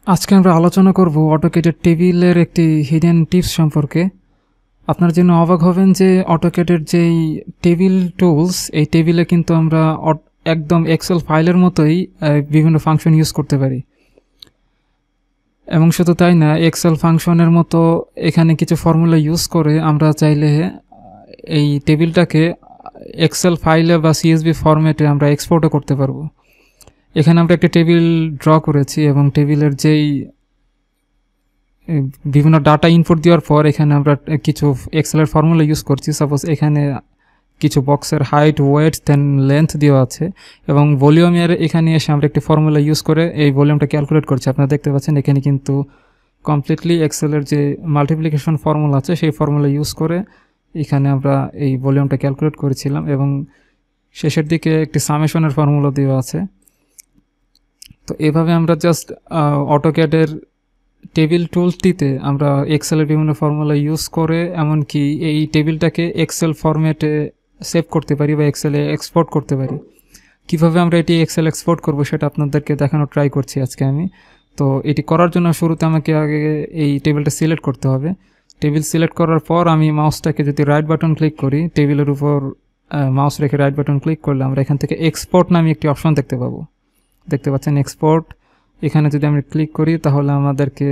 আজকে আমরা আলোচনা করব অটোক্যাডের টেবিলের একটি হিডেন টিপস সম্পর্কে। আপনার জন্য অবাক হবেন যে অটোক্যাডের যেই টেবিল টুলস, এই টেবিলে কিন্তু আমরা একদম এক্সেল ফাইলের মতোই বিভিন্ন ফাংশন ইউজ করতে পারি। এবং শুধু তাই না, এক্সেল ফাংশনের মতো এখানে কিছু ফর্মুলা ইউজ করে আমরা চাইলে এই টেবিলটাকে এক্সেল ফাইলে বা সিএসভি ফরম্যাটে আমরা এক্সপোর্টও করতে পারবো। এখানে আমরা একটা টেবিল ড্র করেছি এবং টেবিলের যেই বিভিন্ন ডাটা ইনপুট দেওয়ার পর এখানে আমরা কিছু এক্সেলের ফর্মুলা ইউজ করছি। সাপোজ এখানে কিছু বক্সের হাইট, ওয়েট, দেন লেন্থ দেওয়া আছে এবং ভলিউমের এখানে এসে আমরা একটি ফর্মুলা ইউজ করে এই ভলিউমটা ক্যালকুলেট করছি। আপনারা দেখতে পাচ্ছেন এখানে কিন্তু কমপ্লিটলি এক্সেলের যে মাল্টিপ্লিকেশন ফর্মুলা আছে সেই ফর্মুলা ইউজ করে এখানে আমরা এই ভলিউমটা ক্যালকুলেট করেছিলাম এবং শেষের দিকে একটি সামেশনের ফর্মুলা দেওয়া আছে। তো এভাবে আমরা জাস্ট অটোক্যাডের টেবিল টুলটিতে আমরা এক্সেলের বিভিন্ন ফর্মুলা ইউজ করে এমনকি এই টেবিলটাকে এক্সেল ফরম্যাটে সেভ করতে পারি বা এক্সেলে এক্সপোর্ট করতে পারি। কিভাবে আমরা এটি এক্সেল এক্সপোর্ট করব সেটা আপনাদেরকে দেখানোর ট্রাই করছি আজকে আমি। তো এটি করার জন্য শুরুতে আমাকে আগে এই টেবিলটা সিলেক্ট করতে হবে। টেবিল সিলেক্ট করার পর আমি মাউসটাকে যদি রাইট বাটন ক্লিক করি, টেবিলের উপর মাউস রেখে রাইট বাটন ক্লিক করলে আমরা এখান থেকে এক্সপোর্ট নামে একটি অপশন দেখতে পাবো। দেখতে পাচ্ছেন এক্সপোর্ট। এখানে যদি আমরা ক্লিক করি তাহলে আমাদেরকে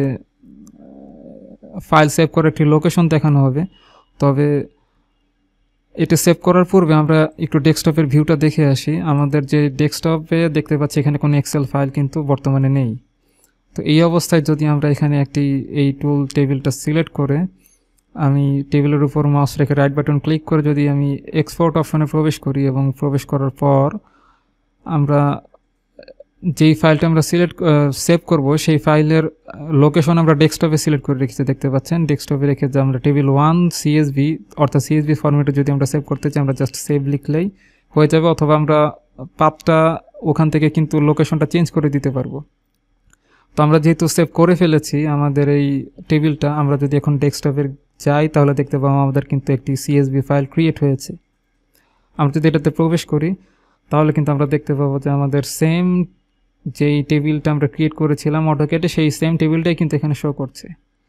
ফাইল সেভ করার একটি লোকেশন দেখানো হবে। তবে এটা সেভ করার পূর্বে আমরা একটু ডেস্কটপের ভিউটা দেখে আসি। আমাদের যে ডেস্কটপে দেখতে পাচ্ছি এখানে কোনো এক্সেল ফাইল কিন্তু বর্তমানে নেই। তো এই অবস্থায় যদি আমরা এখানে এই টুল টেবিলটা সিলেক্ট করে আমি টেবিলের উপর মাউস রেখে রাইট বাটন ক্লিক করে যদি আমি এক্সপোর্ট অপশনে প্রবেশ করি এবং প্রবেশ করার পর আমরা যেই ফাইলটা আমরা সেভ করব সেই ফাইলের লোকেশন আমরা ডেস্কটপে সিলেক্ট করে রেখেছি। দেখতে পাচ্ছেন ডেস্কটপে রেখে যে আমরা টেবিল 1 সিএসভি অর্থাৎ সিএসভি ফরম্যাটে যদি আমরা সেভ করতে চাই আমরা জাস্ট সেভ লিখলেই হয়ে যাবে, অথবা আমরা পাথটা ওখান থেকে কিন্তু লোকেশনটা চেঞ্জ করে দিতে পারবো। তো আমরা যেহেতু সেভ করে ফেলেছি আমাদের এই টেবিলটা, আমরা যদি এখন ডেস্কটপে যাই তাহলে দেখতে পাবো আমাদের কিন্তু একটি সিএসভি ফাইল ক্রিয়েট হয়েছে। আমরা যদি এটাতে প্রবেশ করি তাহলে কিন্তু আমরা দেখতে পাবো যে আমাদের সেম যেই টেবিলটা আমরা ক্রিয়েট করেছিলাম অটোক্যাডে সেই সেম টেবিলটাই কিন্তু এখানে শো করছে।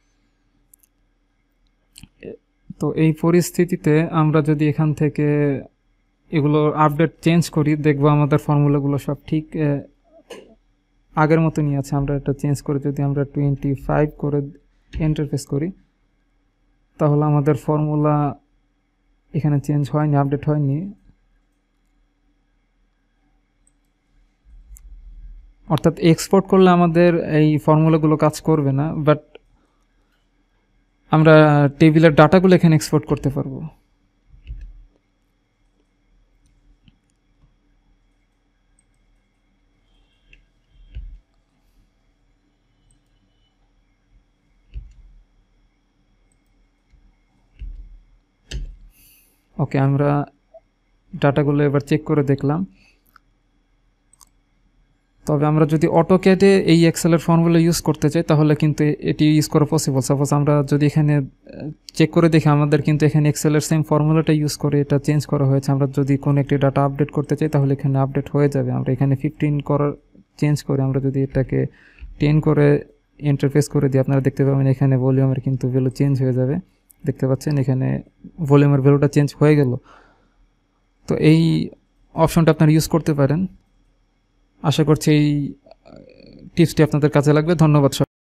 তো এই পরিস্থিতিতে আমরা যদি এখান থেকে এগুলো আপডেট চেঞ্জ করি দেখবো আমাদের ফর্মুলাগুলো সব ঠিক আগের মতনই আছে। আমরা এটা চেঞ্জ করে যদি আমরা 25 করে ইন্টারফেস করি তাহলে আমাদের ফর্মুলা এখানে চেঞ্জ হয়নি, আপডেট হয়নি। অর্থাৎ এক্সপোর্ট করলে আমাদের এই ফর্মুলাগুলো কাজ করবে না, বাট আমরা টেবিলের ডাটাগুলো এখানে এক্সপোর্ট করতে পারবো। ওকে, আমরা ডাটাগুলো এবার চেক করে দেখলাম। তবে আমরা যদি অটোক্যাডে এই এক্সেলের ফর্মুলা ইউজ করতে চাই তাহলে কিন্তু এটি ইউজ করা পসিবল। সাপোজ আমরা যদি এখানে চেক করে দেখি আমাদের কিন্তু এখানে এক্সেলের সেম ফর্মুলাটা ইউজ করে এটা চেঞ্জ করা হয়েছে। আমরা যদি কোনো একটি ডাটা আপডেট করতে চাই তাহলে এখানে আপডেট হয়ে যাবে। আমরা এখানে 15 করার চেঞ্জ করে আমরা যদি এটাকে 10 করে ইন্টারফেস করে দিই আপনারা দেখতে পাবেন এখানে ভলিউমের কিন্তু ভ্যালু চেঞ্জ হয়ে যাবে। দেখতে পাচ্ছেন এখানে ভলিউমের ভ্যালুটা চেঞ্জ হয়ে গেল। তো এই অপশনটা আপনারা ইউজ করতে পারেন। আশা করছি এই টিপসটি আপনাদের কাজে লাগবে। ধন্যবাদ।